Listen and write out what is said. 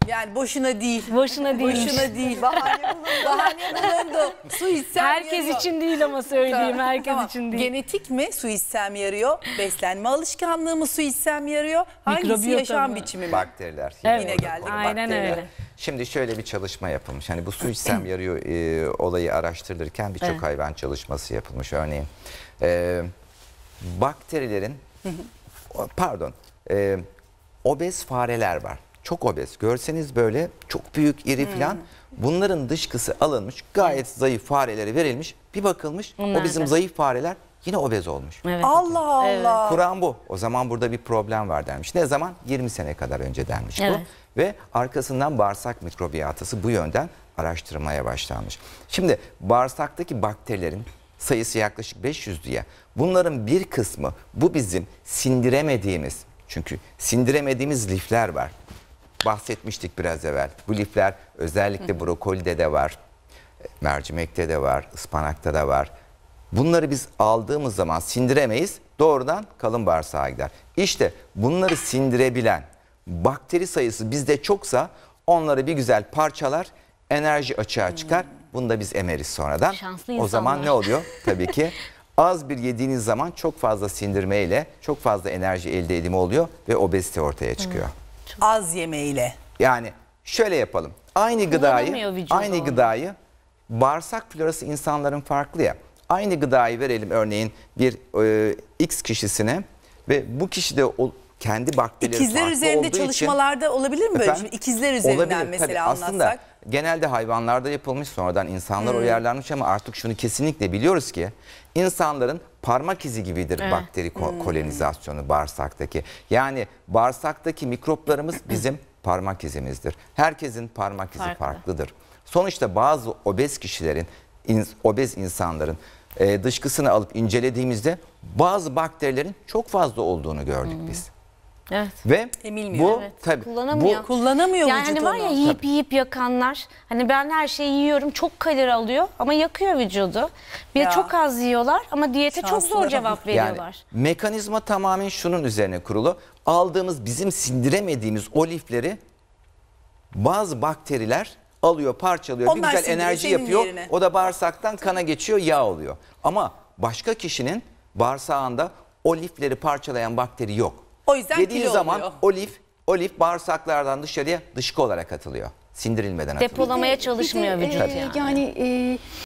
Yani boşuna değil. Boşuna değil. Boşuna değil. Bahane bulundu. Su içsem Herkes yarıyor. için değil ama söyleyeyim. Herkes Tamam. için değil. Genetik mi su içsem yarıyor? Beslenme alışkanlığı mı su içsem yarıyor? Hangisi Mikrobiyota yaşam mı? biçimi mi? Bakteriler. Evet. Yine geldi. Aynen öyle. Şimdi şöyle bir çalışma yapılmış. Hani bu su içsem yarıyor olayı araştırılırken birçok hayvan çalışması yapılmış. Örneğin bakterilerin obez fareler var. Çok obez. Görseniz böyle çok büyük, iri falan. Bunların dışkısı alınmış. Gayet zayıf farelere verilmiş. Bir bakılmış. Onlar o bizim da. zayıf fareler yine obez olmuş. Evet. Allah Allah. Kur'an bu. O zaman burada bir problem var denmiş. Ne zaman? 20 sene kadar önce denmiş Evet. bu. Ve arkasından bağırsak mikrobiyatası bu yönden araştırmaya başlanmış. Şimdi bağırsaktaki bakterilerin sayısı yaklaşık 500 diye. Bunların bir kısmı bu bizim sindiremediğimiz, çünkü sindiremediğimiz lifler var. Bahsetmiştik biraz evvel. Bu lifler özellikle brokolide de var, mercimekte de var, ıspanakta da var. Bunları biz aldığımız zaman sindiremeyiz, doğrudan kalın bağırsağa gider. İşte bunları sindirebilen bakteri sayısı bizde çoksa onları bir güzel parçalar, enerji açığa çıkar. Bunu da biz emeriz sonradan. Şanslı O zaman insanlar. ne oluyor? Tabii ki az bir yediğiniz zaman çok fazla sindirmeyle çok fazla enerji elde edimi oluyor ve obezite ortaya çıkıyor. Az yemeğiyle. Yani şöyle yapalım. Kullanamıyor vücudu Aynı onu. gıdayı bağırsak florası insanların farklı ya. Aynı gıdayı verelim örneğin bir X kişisine ve bu kişi de kendi bakterileri İkizler farklı üzerinde olduğu çalışmalarda olabilir mi böyle? Efendim? Şimdi İkizler üzerinden Olabilir, mesela tabii. anlatsak. Aslında genelde hayvanlarda yapılmış, sonradan insanlar uyarlanmış ama artık şunu kesinlikle biliyoruz ki insanların parmak izi gibidir bakteri kolonizasyonu bağırsaktaki. Yani bağırsaktaki mikroplarımız bizim parmak izimizdir. Herkesin parmak izi farklıdır. Sonuçta bazı obez kişilerin, obez insanların dışkısını alıp incelediğimizde bazı bakterilerin çok fazla olduğunu gördük biz. Evet. Ve Emilmiyor. bu Evet, tabii kullanamıyor. Kullanamıyor Yani vücut hani var ya onu. yiyip yakanlar, hani ben her şeyi yiyorum, çok kalori alıyor ama yakıyor vücudu. Bir Ya. de çok az yiyorlar ama diyete çok zor Şanslılara cevap bak. veriyorlar. Mekanizma tamamen şunun üzerine kurulu. Aldığımız bizim sindiremediğimiz o lifleri bazı bakteriler alıyor, parçalıyor, bir Onlar güzel sindiriyor enerji senin yapıyor. yerine. O da bağırsaktan kana geçiyor, yağ oluyor. Ama başka kişinin bağırsağında o lifleri parçalayan bakteri yok. O yüzden yediği kilo zaman oluyor. o lif bağırsaklardan dışarıya dışkı olarak atılıyor. Sindirilmeden atılıyor. Depolamaya çalışmıyor vücut yani. Yani